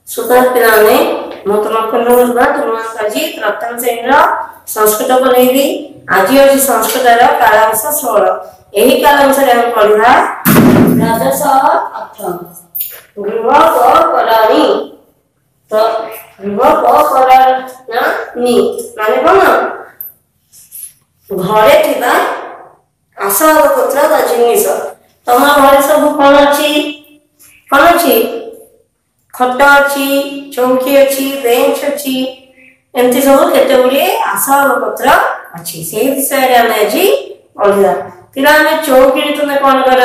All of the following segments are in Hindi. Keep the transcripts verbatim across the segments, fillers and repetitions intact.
सुपर पिलाने ମୁଁ ତୁମକୁ ନୁହଁ ତୁମ ଆଜି ପ୍ରଥମ ଶ୍ରେଣୀର ସଂସ୍କୃତ ପଢ଼େଇବି। ଆଜି ଅଛି ସଂସ୍କୃତର କାଳାଂଶ ଷୋହଳ। ଏହି କାଳାଂଶରେ ଆମେ ପଢ଼ିବା ଦ୍ୱାଦଶ ଅର୍ଥ। ଗୃହ କ କରାଣି ତ ଗୃହ କ କରାଣି ମାନେ କଣ? ଘରେ ଥିବା ଆସବାବପତ୍ର ଜିନିଷ। ତମ ଘରେ ସବୁ କଣ ଅଛି? କଣ ଅଛି? खट अच्छी, चौकी अच्छी, बेंच अच्छी, एमती सब केते गुडी आसबाबपत्र अच्छी। से विषय आम आज पढ़ा। पिला आम चौकी तुम्हें कौन कर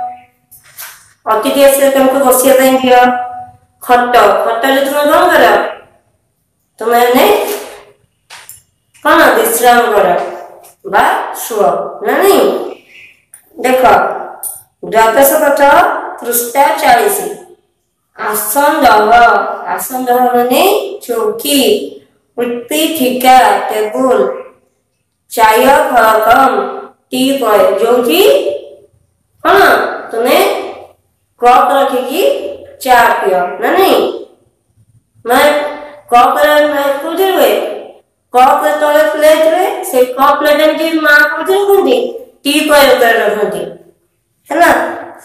अतिथि आसे तुमको बसिया दियो। खट खटे तुम्हें कौन कर तुम्हें कौन विश्राम कर बा शुआ ना नहीं। देख द्वादश पाठ पृष्ठा चालीस। आसन आसन माने चौकी, उत्पीठिका टेबुल, चाय फलकम टी पॉय जो कि कौन तुम्हें कप रखिकी चा पियो ना नहीं। मैं कप कौन हुए कप तले प्लेट रे से कप प्लेट में माँ कौन रखती टी पॉय रखती है ना।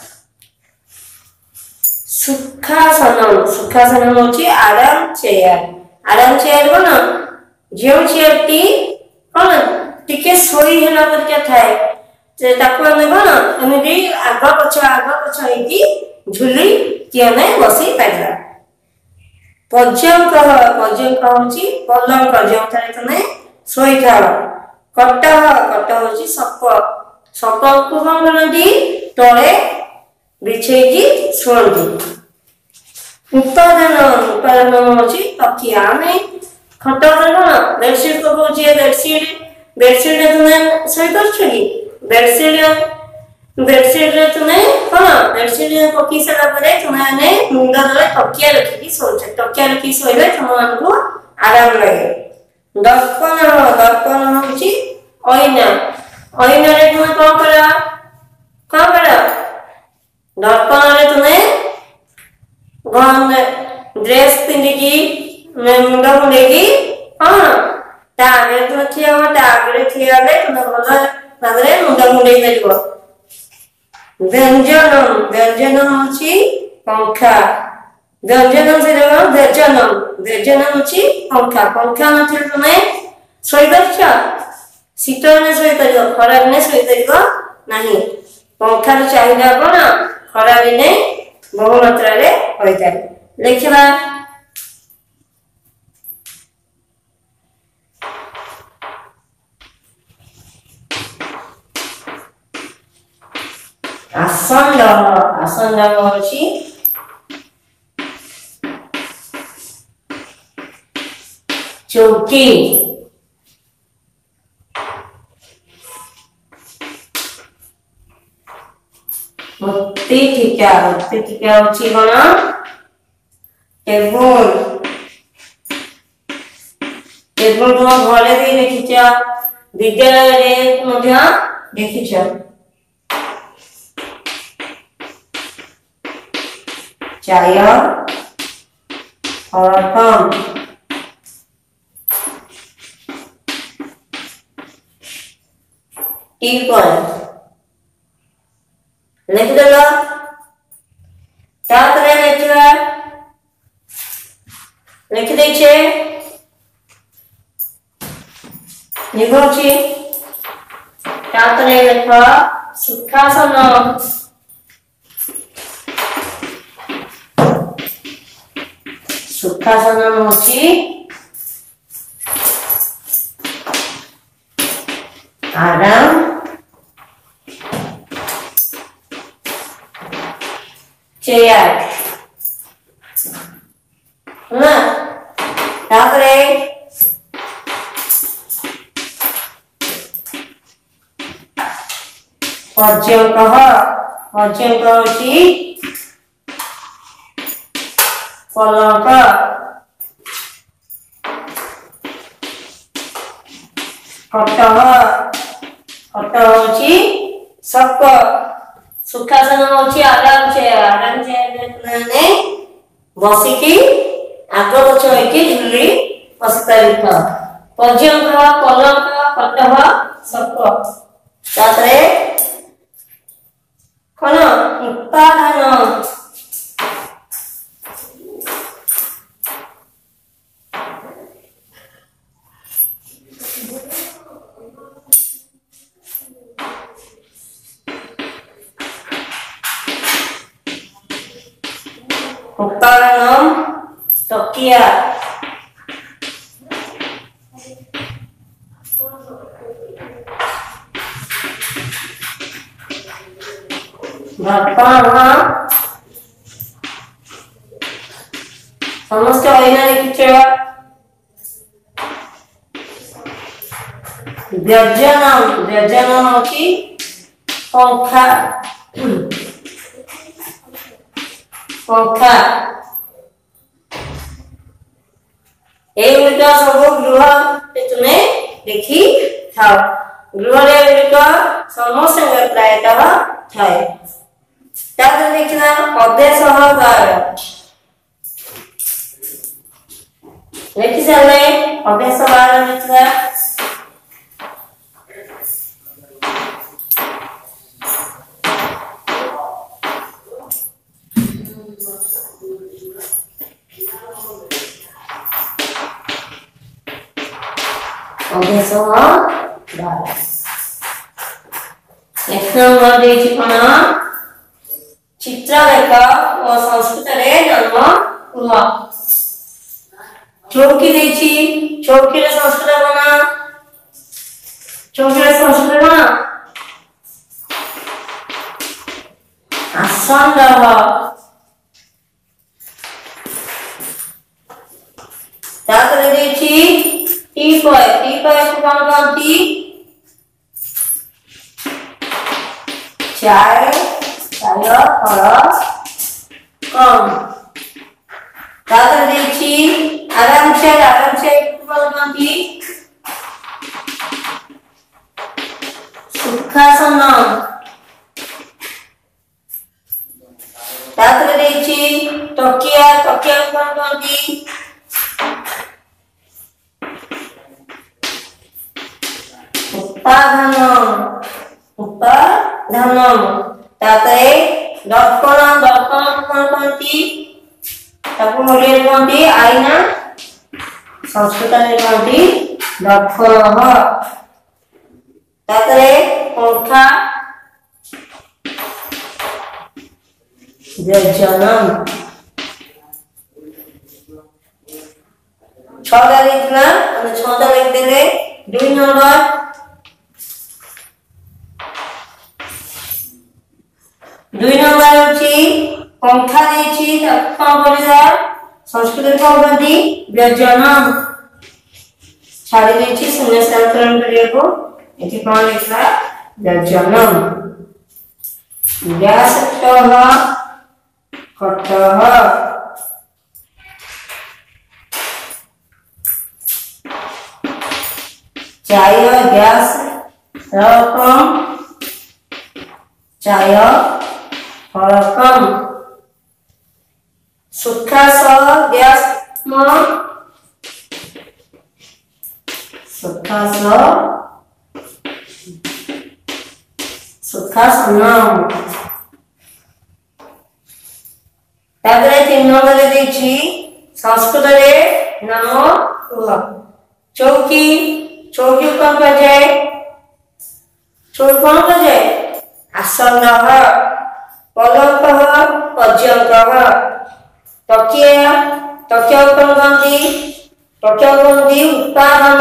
सुखासन सुखासन होची आराम चेयर। आराम चेयर कौन जो चेयर टी कौन टिके सोई हेला परके थाए जे ताको हमें कौन एमती आग पछ आग पछ हेकी झुली कि हमें बसी पाइबा। पर्यंक पर्यंक होची पलंक जोथारे तमे सोई थाओ। कट कट होची सप सप को कौन करती तळे बिछेकी शुणती। उपादान उपादान होची तकिया नहीं खट कौन बेडशीट को कहूँ बेडशीट बेडशीट तुम्हें सोई कर बेडशीट बेडशीट तुम्हें कौन बेडशीट पकी सारा तुम्हें मुंड तले तकिया रखिकी शोच तकिया रखिकी शोले तुमको आराम लगे। दर्पण दर्पण होची ऐना ऐना रे तुम्हें कौन कर कौन कर दर्पण रे तुम्हें ड्रेस पिंधिकी मुंड मुंडेकी कौन आगे तुम ठिया आगे ठिया तुम भल भाव मुंड मुंडे पार। व्यंजन व्यंजन होची पंखा व्यंजन से व्यंजन व्यंजन होची पंखा पंखा नथिले तुम्हें सोई पारछ शीत दिने सोई पार खरा दिने सोई पार नहीं। पंखार चाहिदा कौन खरा दिने बहु मात्रा रे होता है। लिखा आसन आसन होची चौकी उत्पीठिका उत्पीठिका होची कौन टेबुल टेबुल तुम घरे भी देखिच विद्यालय रे देखिच। चाय फलकम टी पॉय लिख देलो। तापरे लिखवा लिख देछे निगोची तापरे लिख सुखासन सुखासन होची आराम चेयर ना तापरे पर्यंक पर्यंक होची पलंक खट खट होची सप सुखासन होची आराम चेयर आराम चेयर ने बसिकी आग पछ होइकी झुली प्रस्तावित पर्यंक पलंक कटह सप तापरे कौन उपादान उपादान तकिया समस्त अइना लिखिछ व्यंजन व्यंजन होची पंखा पंखा ए गुड़िका सब गृह तुम्हें देखी था गृह गुड़िका समस्त प्रायतः थाए देखना अदेश लिखि सारे अदेश बार लिखा अदेश बार नेक्स्ट नंबर देछि कोन चित्रलेख और संस्कृत रे जन्म हुआ चौकी देछि चौकी रे संस्कृत बना चौकी रे संस्कृत बना आसन रह ताकरे देछि टीपॉय टीपॉय को कौन कहती चाय चाय फल कम ताकरे देछि आराम से आराम से कौन कहती सुखासन ताकरे देछि तकिया तकिया को कौन कहती उपादान उपादान ताकरे दर्पण दर्पण कोन कोनती ताकू मोडे कोनती आईना संस्कृत रे कोनती दर्पण ताकरे पंखा व्यंजन छटा लिखना અને छटा लिख देले दुई नंबर दुई नंबर होची पंखा देछि कौन बोलिदा संस्कृत को बोलती व्यंजन छाड़ी देछि शून्य से अंतरण करिएको एठी कोन लिखला व्यंजन गैस टह कटह चाय गैस रकम चाय फलकम सुखा स गैस म सुखा स सुखा सनम तागरे तीन नंबर देछि संस्कृत रे नाम हुआ चौकी चौकी कौन कह जाए चौकी कौन कह जाए आसन पलंक पर्यंक तकिया तकिया कौन कहती तकिया कहती उपादान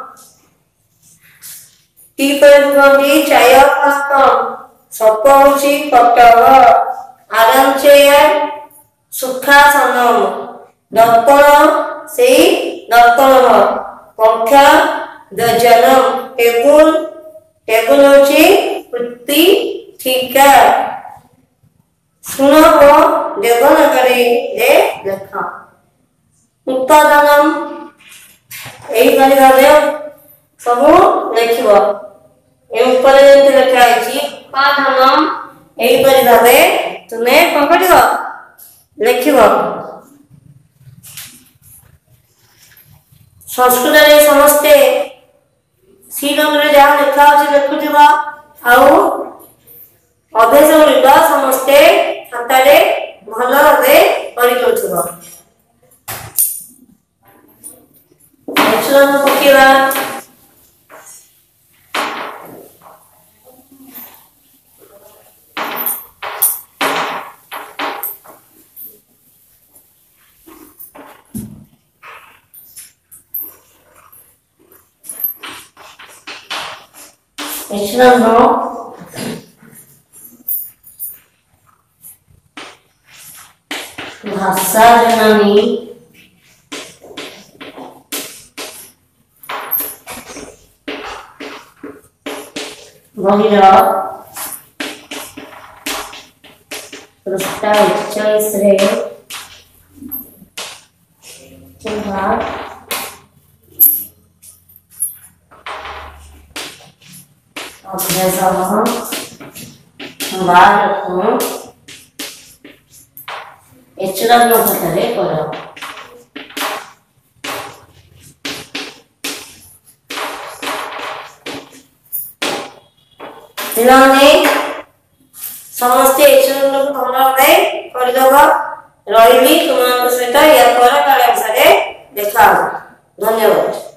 टीपॉय कहती चाय फलक सप होची कटह आराम चेयर सुखासन दर्पण से दर्पण पंखा व्यंजन टेबुल टेबुल होची पुत्ती ठीका सुनब देवनागरी रे लेखा उत्पादन एई करी भाबे सब लिखिबो ए ऊपर जे लिखा आइछि उत्पादन एई करी भाबे तुमे कोन करिवो लिखिबो संस्कृत रे समस्ते सी नंबर जहाँ लिखा अच्छे लिखुवा आउ अभ्यास गुड़िक समस्ते खातार भल भाव कर पकेवा भाषा जननी बहिर पृष्ठ इकचालीस रे अभ्यास बार एचुरात्म खातारे कर पिलाने समस्ते एचुरात्म भल भाव करदब रही तुम सहित या पर काले भाषा देखा। धन्यवाद।